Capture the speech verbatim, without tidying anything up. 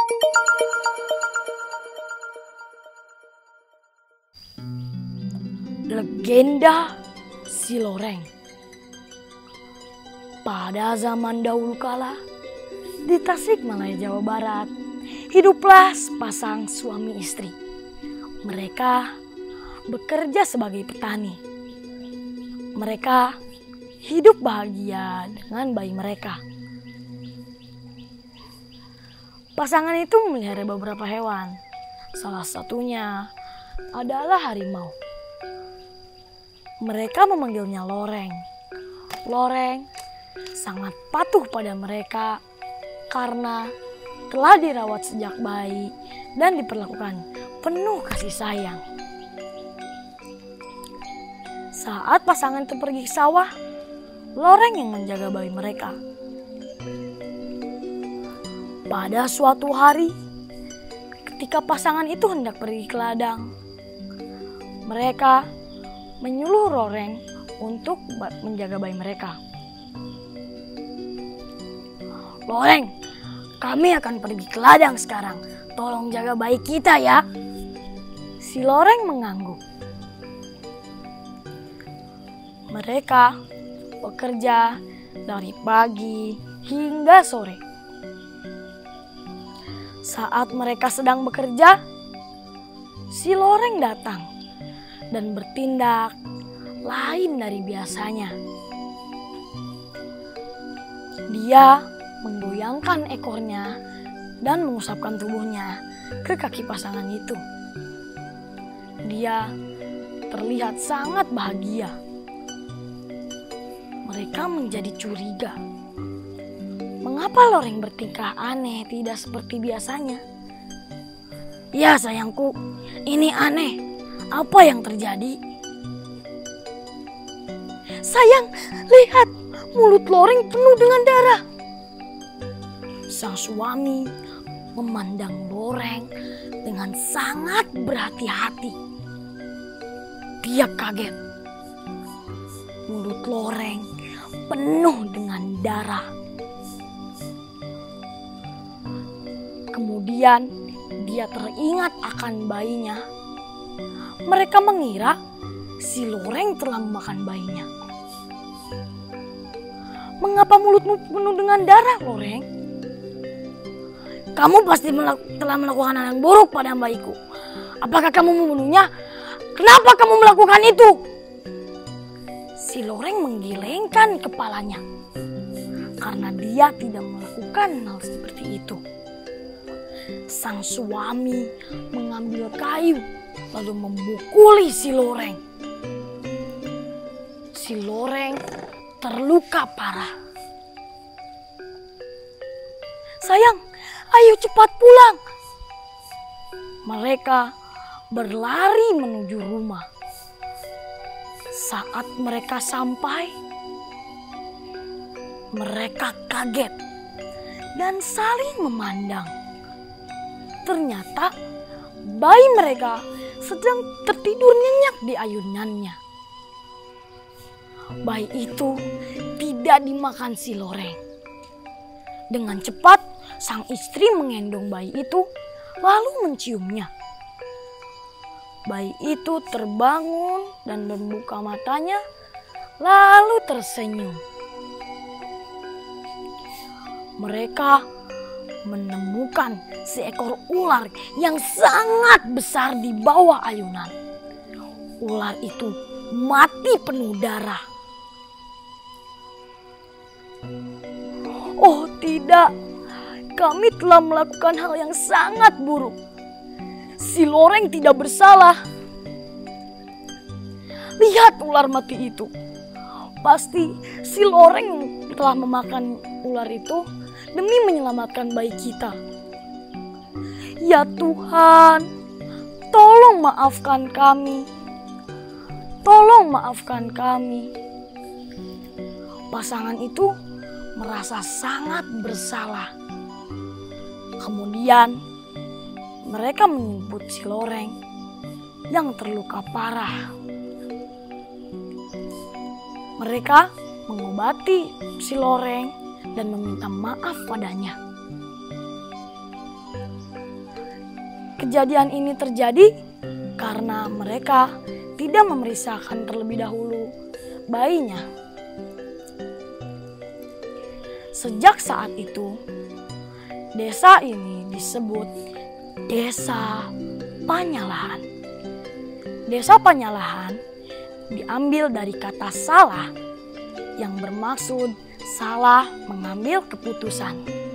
Legenda Si Loreng. Pada zaman dahulu kala, di Tasikmalaya, Jawa Barat, hiduplah sepasang suami istri. Mereka bekerja sebagai petani. Mereka hidup bahagia dengan bayi mereka. Pasangan itu memelihara beberapa hewan. Salah satunya adalah harimau. Mereka memanggilnya Loreng. Loreng sangat patuh pada mereka karena telah dirawat sejak bayi dan diperlakukan penuh kasih sayang. Saat pasangan itu pergi ke sawah, Loreng yang menjaga bayi mereka. Pada suatu hari, ketika pasangan itu hendak pergi ke ladang, mereka menyuruh Loreng untuk menjaga bayi mereka. "Loreng, kami akan pergi ke ladang sekarang. Tolong jaga bayi kita ya." Si Loreng mengangguk. Mereka bekerja dari pagi hingga sore. Saat mereka sedang bekerja, si Loreng datang dan bertindak lain dari biasanya. Dia menggoyangkan ekornya dan mengusapkan tubuhnya ke kaki pasangan itu. Dia terlihat sangat bahagia. Mereka menjadi curiga. Mengapa Loreng bertingkah aneh, tidak seperti biasanya? "Ya sayangku, ini aneh. Apa yang terjadi?" "Sayang, lihat, mulut Loreng penuh dengan darah." Sang suami memandang Loreng dengan sangat berhati-hati. Dia kaget. Mulut Loreng penuh dengan darah. Kemudian dia teringat akan bayinya. Mereka mengira si Loreng telah memakan bayinya. "Mengapa mulutmu penuh dengan darah, Loreng?" "Kamu pasti melak- telah melakukan hal yang buruk pada bayiku. Apakah kamu membunuhnya? Kenapa kamu melakukan itu?" Si Loreng menggelengkan kepalanya karena dia tidak melakukan hal seperti itu. Sang suami mengambil kayu lalu memukuli si Loreng. Si Loreng terluka parah. "Sayang, ayo cepat pulang." Mereka berlari menuju rumah. Saat mereka sampai, mereka kaget dan saling memandang. Ternyata bayi mereka sedang tertidur nyenyak di ayunannya. Bayi itu tidak dimakan si Loreng. Dengan cepat, sang istri menggendong bayi itu lalu menciumnya. Bayi itu terbangun dan membuka matanya lalu tersenyum. Mereka menemukan seekor ular yang sangat besar di bawah ayunan. Ular itu mati penuh darah. "Oh tidak, kami telah melakukan hal yang sangat buruk. Si Loreng tidak bersalah. Lihat ular mati itu. Pasti si Loreng telah memakan ular itu demi menyelamatkan bayi kita. Ya Tuhan, tolong maafkan kami. Tolong maafkan kami." Pasangan itu merasa sangat bersalah. Kemudian mereka menyebut si Loreng yang terluka parah. Mereka mengobati si Loreng dan meminta maaf padanya. Kejadian ini terjadi karena mereka tidak memeriksakan terlebih dahulu bayinya. Sejak saat itu, desa ini disebut Desa Panyalahan. Desa Panyalahan diambil dari kata salah yang bermaksud salah mengambil keputusan.